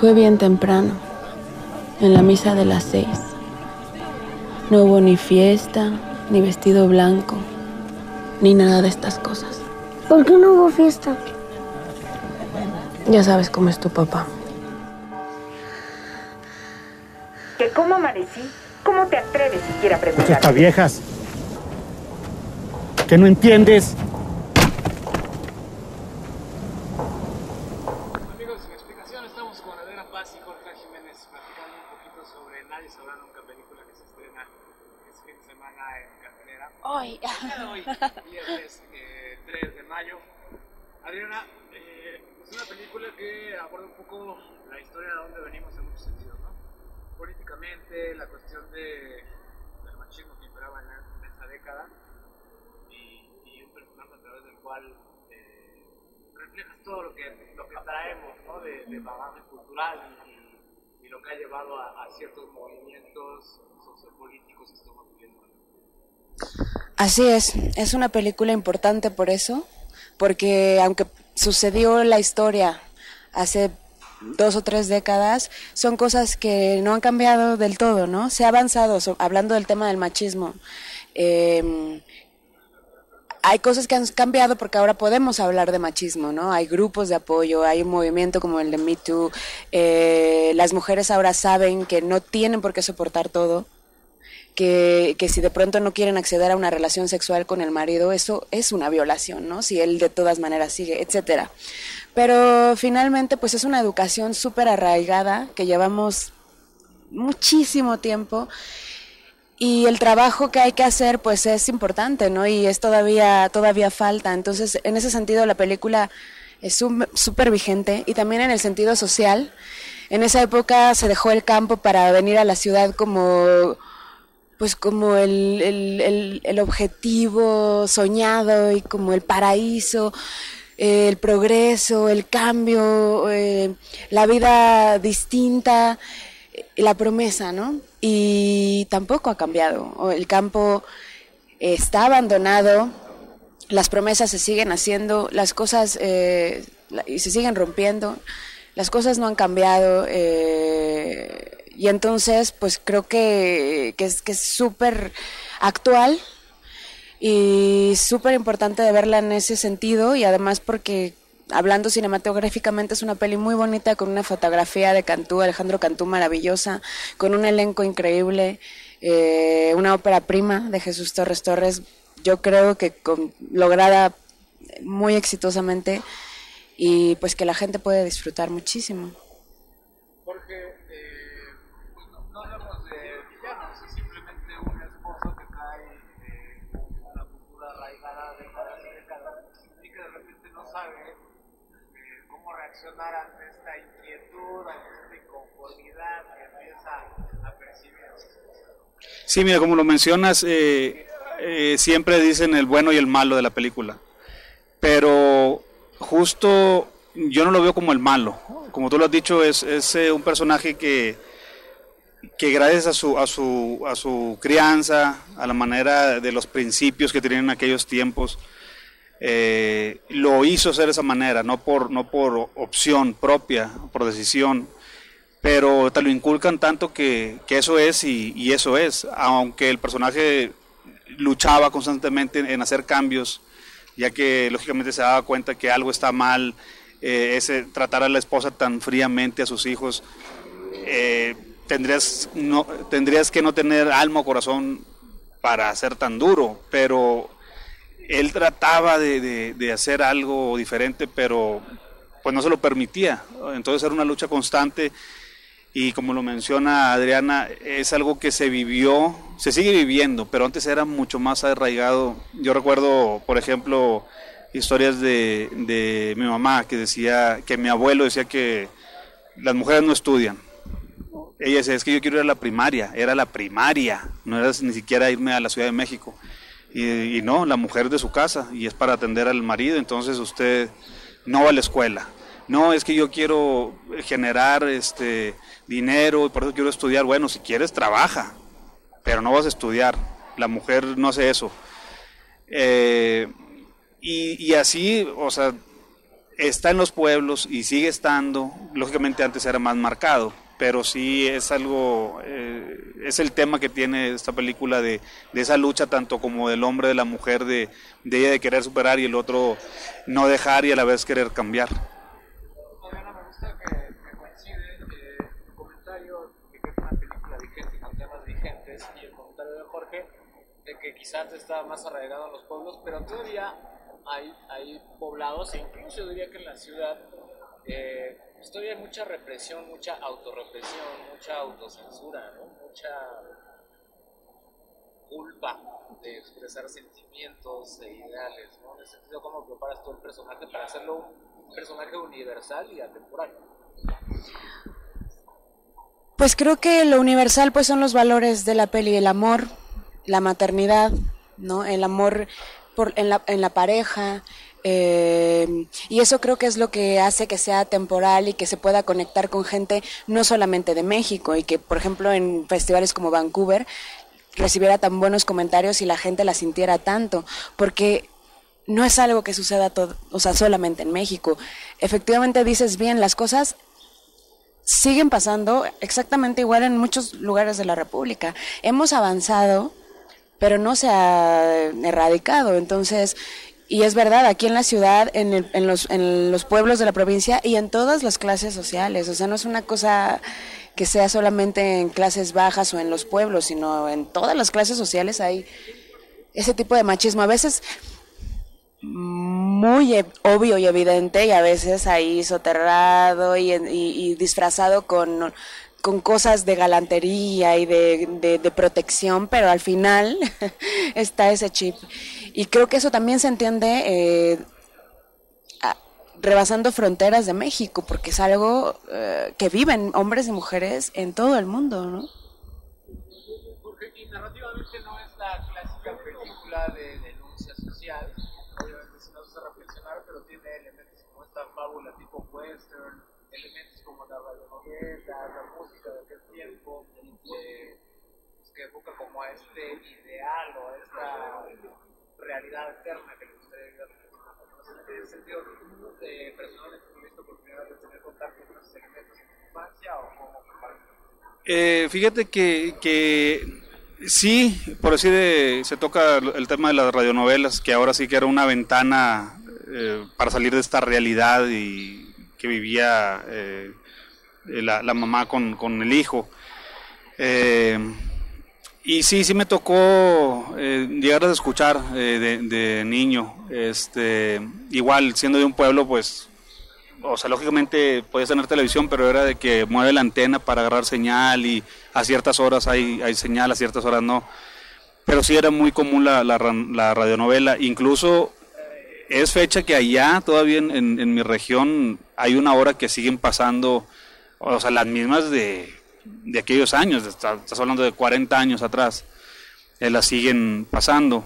Fue bien temprano, en la misa de las 6. No hubo ni fiesta, ni vestido blanco, ni nada de estas cosas. ¿Por qué no hubo fiesta? Ya sabes cómo es tu papá. ¿Que cómo amanecí? ¿Cómo te atreves siquiera a preguntar? Estas viejas. ¿Qué no entiendes? Amigos, sin explicación, estamos con Adriana Paz y Jorge Jiménez platicando un poquito sobre Nadie Sabrá Nunca, película que se estrena este fin de semana en cartelera. Hoy, viernes 3 de mayo. Adriana, es una película que aborda un poco la historia de dónde venimos en muchos sentidos, ¿no? Políticamente, la cuestión del machismo que imperaba en esa década y un personaje a través del cual reflejas todo lo que traemos, ¿no? de bagaje cultural y lo que ha llevado a ciertos movimientos sociopolíticos que estamos viviendo. Así es una película importante por eso, porque aunque sucedió la historia hace 2 o 3 décadas, son cosas que no han cambiado del todo, ¿no? Se ha avanzado, hablando del tema del machismo. Hay cosas que han cambiado porque ahora podemos hablar de machismo, ¿no? Hay grupos de apoyo, hay un movimiento como el de Me Too. Las mujeres ahora saben que no tienen por qué soportar todo, que si de pronto no quieren acceder a una relación sexual con el marido, eso es una violación, ¿no? Si él de todas maneras sigue, etcétera. Pero finalmente pues es una educación súper arraigada que llevamos muchísimo tiempo. Y el trabajo que hay que hacer pues es importante, ¿no? Y es todavía falta. Entonces, en ese sentido la película es súper vigente y también en el sentido social. En esa época se dejó el campo para venir a la ciudad como el objetivo soñado y como el paraíso, el progreso, el cambio, la vida distinta, la promesa, ¿no? Y tampoco ha cambiado. El campo está abandonado, las promesas se siguen haciendo, las cosas y se siguen rompiendo, las cosas no han cambiado, y entonces pues creo que es súper actual y súper importante de verla en ese sentido, y además porque hablando cinematográficamente es una peli muy bonita, con una fotografía de Alejandro Cantú maravillosa, con un elenco increíble, una ópera prima de Jesús Torres Torres, yo creo que lograda muy exitosamente, y pues que la gente puede disfrutar muchísimo. Jorge, pues no hablamos de villanos, es simplemente un esposo que cae con una cultura arraigada de décadas y que de repente no sabe cómo reaccionar ante esta inquietud, ante esta inconformidad que empieza a percibir. Sí, mira, como lo mencionas, siempre dicen el bueno y el malo de la película, pero justo yo no lo veo como el malo. Como tú lo has dicho, es un personaje que gracias a su crianza, a la manera de los principios que tenían en aquellos tiempos, lo hizo ser de esa manera, no por opción propia, por decisión, pero te lo inculcan tanto que eso es y eso es, aunque el personaje luchaba constantemente en hacer cambios, ya que lógicamente se daba cuenta que algo está mal, ese tratar a la esposa tan fríamente, a sus hijos, tendrías que no tener alma o corazón para ser tan duro, pero él trataba de hacer algo diferente, pero pues no se lo permitía. Entonces era una lucha constante, y como lo menciona Adriana, es algo que se vivió, se sigue viviendo, pero antes era mucho más arraigado. Yo recuerdo, por ejemplo, historias de mi mamá, que decía, que mi abuelo decía que las mujeres no estudian. Ella decía, es que yo quiero ir a la primaria, era la primaria, no era ni siquiera irme a la Ciudad de México. Y no, la mujer es de su casa y es para atender al marido, entonces usted no va a la escuela. No, es que yo quiero generar dinero y por eso quiero estudiar. Bueno, si quieres trabaja, pero no vas a estudiar. La mujer no hace eso. Y así, o sea, está en los pueblos y sigue estando. Lógicamente antes era más marcado, pero sí es algo, es el tema que tiene esta película de esa lucha tanto como del hombre, de la mujer, de ella de querer superar y el otro no dejar y a la vez querer cambiar. Adriana, me gusta que coincide el comentario de que es una película vigente con temas vigentes y el comentario de Jorge de que quizás antes estaba más arraigado en los pueblos, pero todavía hay poblados, e incluso yo diría que en la ciudad pues todavía hay mucha represión, mucha autorrepresión, mucha autocensura, ¿no? Mucha culpa de expresar sentimientos e ideales, ¿no? En ese sentido, ¿cómo preparas tú el personaje para hacerlo un personaje universal y atemporal? Pues creo que lo universal pues son los valores de la peli, el amor, la maternidad, ¿no? El amor en la pareja, y eso creo que es lo que hace que sea temporal y que se pueda conectar con gente no solamente de México, y que por ejemplo en festivales como Vancouver recibiera tan buenos comentarios y la gente la sintiera tanto, porque no es algo que suceda solamente en México. Efectivamente dices bien, las cosas siguen pasando exactamente igual en muchos lugares de la República. Hemos avanzado, pero no se ha erradicado. Entonces, y es verdad, aquí en la ciudad, en los pueblos de la provincia y en todas las clases sociales. O sea, no es una cosa que sea solamente en clases bajas o en los pueblos, sino en todas las clases sociales hay ese tipo de machismo. A veces muy obvio y evidente, y a veces ahí soterrado y disfrazado con cosas de galantería y de protección, pero al final está ese chip. Y creo que eso también se entiende rebasando fronteras de México, porque es algo que viven hombres y mujeres en todo el mundo, ¿no? Porque narrativamente no es la clásica película de denuncia social, obviamente sí nos hace reflexionar, pero tiene elementos como esta fábula tipo western, elementos como la radionovela, la música de aquel tiempo, pues que evoca como a este ideal o a esta realidad eterna que le gustaría vivir. En ese sentido, ¿tú personalmente tuviste oportunidad de tener contacto con esos elementos en tu infancia o cómo fue? Fíjate que sí, por así se toca el tema de las radionovelas, que ahora sí que era una ventana para salir de esta realidad y que vivía la mamá con el hijo. Y sí me tocó llegar a escuchar de niño, igual siendo de un pueblo, pues, o sea, lógicamente podías tener televisión, pero era de que mueve la antena para agarrar señal y a ciertas horas hay señal, a ciertas horas no. Pero sí era muy común la radionovela, incluso es fecha que allá, todavía en mi región, hay una hora que siguen pasando, o sea, las mismas de aquellos años, estás hablando de 40 años atrás, las siguen pasando.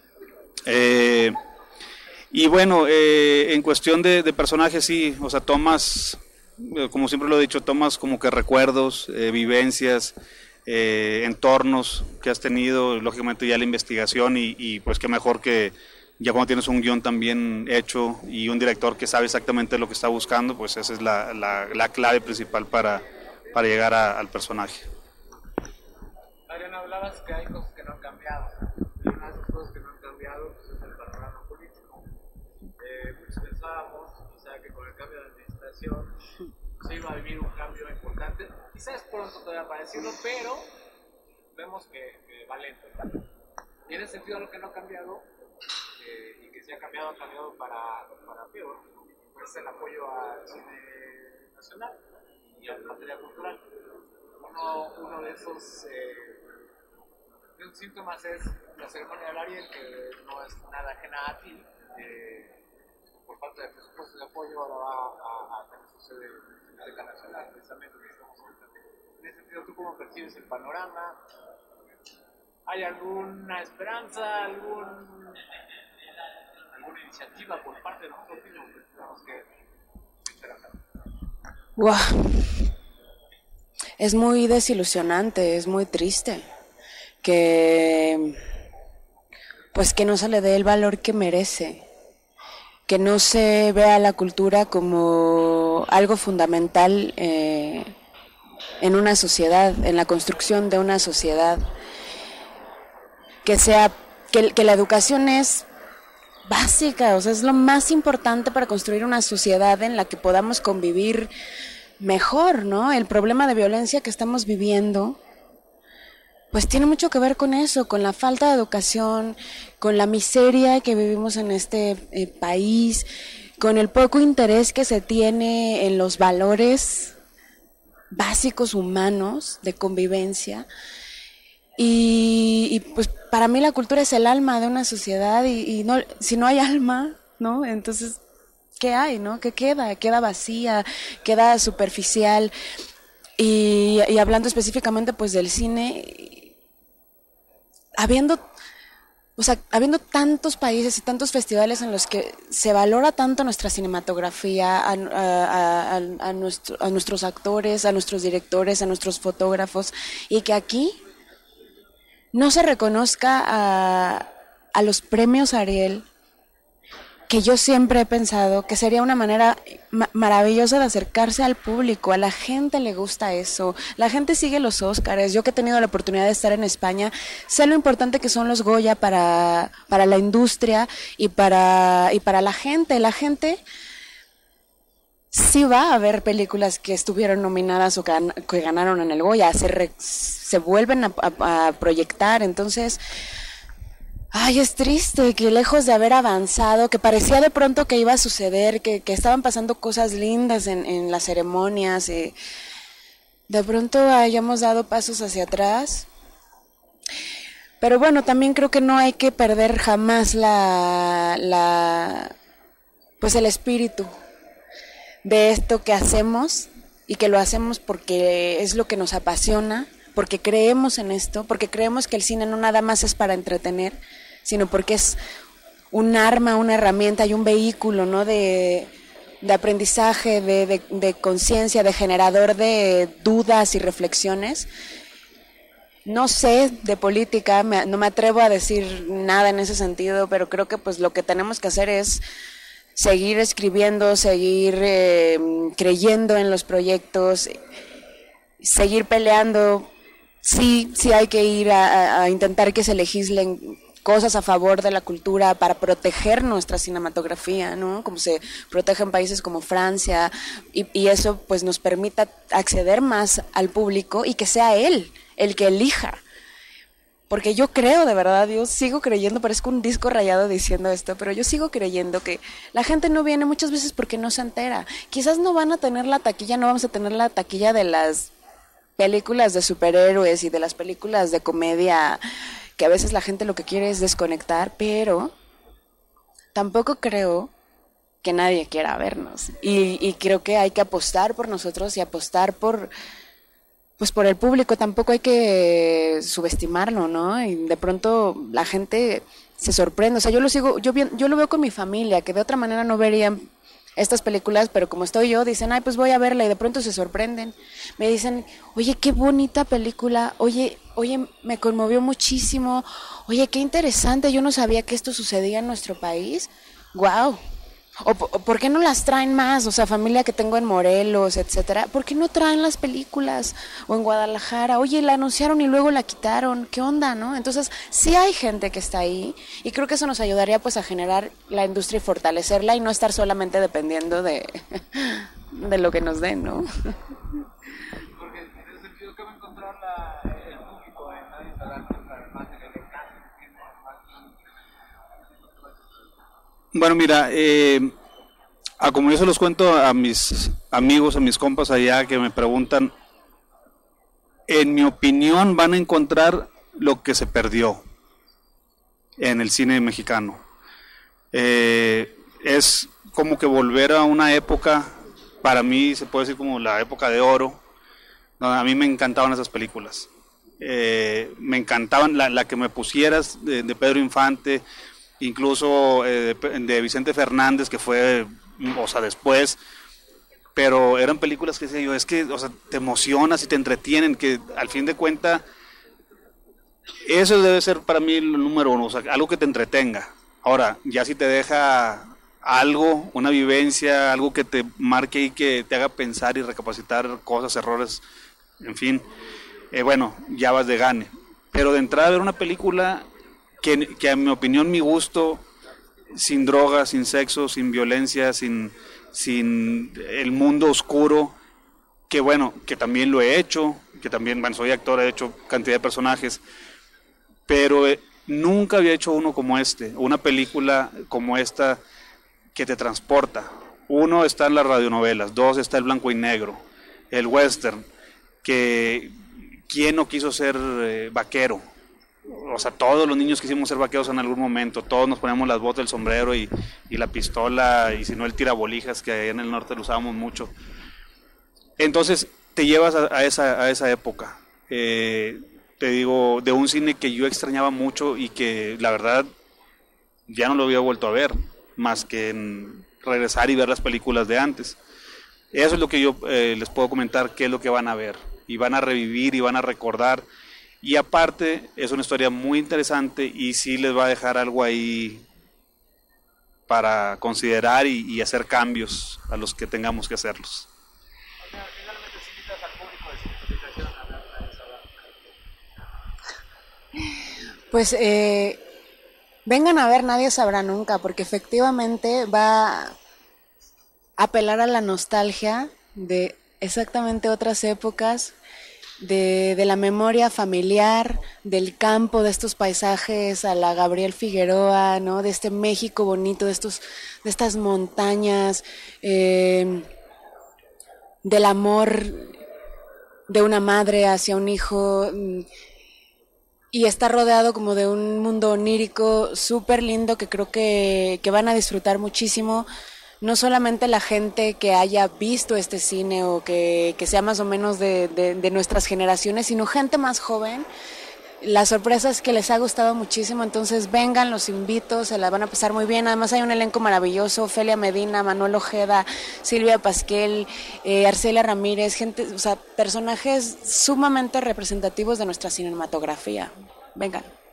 Y bueno, en cuestión de personajes, sí, o sea, tomas, como siempre lo he dicho, tomas como que recuerdos, vivencias, entornos que has tenido, lógicamente ya la investigación y pues qué mejor que ya cuando tienes un guión también hecho y un director que sabe exactamente lo que está buscando, pues esa es la clave principal para llegar al personaje. Adriana, hablabas que hay cosas que no han cambiado. Y una de esas cosas que no han cambiado pues, es el panorama político. Pues pensábamos quizá que con el cambio de administración se iba a vivir un cambio importante. Quizás es pronto todavía para decirlo, pero vemos que va lento. Y en ese sentido lo que no ha cambiado y que sí ha cambiado para peor, es el apoyo al cine nacional y a la materia cultural. Uno de esos síntomas es la ceremonia del Ariel, que no es nada ajena a ti. Por falta de presupuesto de apoyo, ahora va a tener su sede en la Biblioteca Nacional, precisamente que estamos ahorita. En ese sentido, ¿tú cómo percibes el panorama? ¿Hay alguna esperanza, alguna iniciativa por parte de nosotros mismos que tenemos que echar a cabo? Wow. Es muy desilusionante, es muy triste que no se le dé el valor que merece. que no se vea la cultura como algo fundamental en una sociedad, en la construcción de una sociedad, que la educación es básica, o sea, es lo más importante para construir una sociedad en la que podamos convivir mejor, ¿no? El problema de violencia que estamos viviendo pues tiene mucho que ver con eso, con la falta de educación, con la miseria que vivimos en este país, con el poco interés que se tiene en los valores básicos humanos de convivencia. Y pues para mí la cultura es el alma de una sociedad y no, si no hay alma, ¿no? Entonces, ¿qué hay, no? ¿Qué queda? Queda vacía, queda superficial. Y hablando específicamente pues del cine, habiendo tantos países y tantos festivales en los que se valora tanto nuestra cinematografía, a nuestros actores, a nuestros directores, a nuestros fotógrafos, y que aquí no se reconozca a los premios Ariel, que yo siempre he pensado que sería una manera maravillosa de acercarse al público. A la gente le gusta eso, la gente sigue los Óscares. Yo que he tenido la oportunidad de estar en España, sé lo importante que son los Goya para la industria y para la gente. La gente sí va a ver películas que estuvieron nominadas o que ganaron en el Goya, se vuelven a proyectar. Entonces, ay, es triste que lejos de haber avanzado, que parecía de pronto que iba a suceder, que estaban pasando cosas lindas en las ceremonias, de pronto hayamos dado pasos hacia atrás. Pero bueno, también creo que no hay que perder jamás pues el espíritu de esto que hacemos, y que lo hacemos porque es lo que nos apasiona, porque creemos en esto, porque creemos que el cine no nada más es para entretener, sino porque es un arma, una herramienta y un vehículo, ¿no? de aprendizaje, de conciencia, de generador de dudas y reflexiones. No sé de política, no me atrevo a decir nada en ese sentido, pero creo que pues lo que tenemos que hacer es seguir escribiendo, seguir creyendo en los proyectos, seguir peleando. Sí hay que ir a intentar que se legislen cosas a favor de la cultura para proteger nuestra cinematografía, ¿no? Como se protege en países como Francia, y eso pues nos permita acceder más al público y que sea él el que elija. Porque yo creo, de verdad, yo sigo creyendo, parezco un disco rayado diciendo esto, pero yo sigo creyendo que la gente no viene muchas veces porque no se entera. Quizás no van a tener la taquilla, no vamos a tener la taquilla de las películas de superhéroes y de las películas de comedia, que a veces la gente lo que quiere es desconectar, pero tampoco creo que nadie quiera vernos. Y creo que hay que apostar por nosotros y apostar por el público. Tampoco hay que subestimarlo, ¿no? Y de pronto la gente se sorprende. O sea, yo lo veo con mi familia, que de otra manera no verían estas películas, pero como estoy yo, dicen, ay, pues voy a verla, y de pronto se sorprenden. Me dicen, oye, qué bonita película, oye, me conmovió muchísimo, oye, qué interesante, yo no sabía que esto sucedía en nuestro país. Wow. O ¿por qué no las traen más? O sea, familia que tengo en Morelos, etcétera, ¿por qué no traen las películas? O en Guadalajara, oye, la anunciaron y luego la quitaron, ¿qué onda, no? Entonces, sí hay gente que está ahí, y creo que eso nos ayudaría pues a generar la industria y fortalecerla, y no estar solamente dependiendo de lo que nos den, ¿no? Porque en ese sentido, ¿qué va a encontrar el público en Nadie Sabrá Nunca, además de que le encanta? Bueno, mira, como yo se los cuento a mis amigos, a mis compas allá que me preguntan, en mi opinión van a encontrar lo que se perdió en el cine mexicano. Es como que volver a una época, para mí se puede decir como la época de oro, donde a mí me encantaban esas películas. Me encantaban la que me pusieras de Pedro Infante, incluso de Vicente Fernández, que fue, o sea, después, pero eran películas que decía yo, es que, o sea, te emocionas y te entretienen, que al fin de cuentas, eso debe ser para mí el número uno, o sea, algo que te entretenga. Ahora, ya si te deja algo, una vivencia, algo que te marque y que te haga pensar y recapacitar cosas, errores, en fin, bueno, ya vas de gane. Pero de entrada a ver una película que a mi opinión, mi gusto, sin drogas, sin sexo, sin violencia, sin el mundo oscuro, que bueno, que también lo he hecho, que también, bueno, soy actor, he hecho cantidad de personajes, pero nunca había hecho uno como una película como esta que te transporta. Uno, está en las radionovelas; dos, está el blanco y negro, el western, que ¿quién no quiso ser vaquero? O sea, todos los niños quisimos ser vaqueros en algún momento, todos nos poníamos las botas, el sombrero y la pistola, y si no el tirabolijas, que allá en el norte lo usábamos mucho. Entonces te llevas a esa época, te digo, de un cine que yo extrañaba mucho y que la verdad ya no lo había vuelto a ver, más que en regresar y ver las películas de antes. Eso es lo que yo les puedo comentar, qué es lo que van a ver, y van a revivir y van a recordar. Y aparte, es una historia muy interesante y sí les va a dejar algo ahí para considerar y hacer cambios a los que tengamos que hacerlos. Finalmente, si invitas al público de Cineficación a ver Nadie Sabrá. Pues vengan a ver Nadie Sabrá Nunca, porque efectivamente va a apelar a la nostalgia de exactamente otras épocas, de la memoria familiar, del campo, de estos paisajes a la Gabriel Figueroa, ¿no? De este México bonito, de estas montañas, del amor de una madre hacia un hijo, y está rodeado como de un mundo onírico súper lindo que creo que van a disfrutar muchísimo. No solamente la gente que haya visto este cine o que sea más o menos de nuestras generaciones, sino gente más joven. La sorpresa es que les ha gustado muchísimo, entonces vengan, los invito, se la van a pasar muy bien. Además hay un elenco maravilloso: Ofelia Medina, Manuel Ojeda, Silvia Pasquel, Arcelia Ramírez, gente, o sea, personajes sumamente representativos de nuestra cinematografía. Vengan.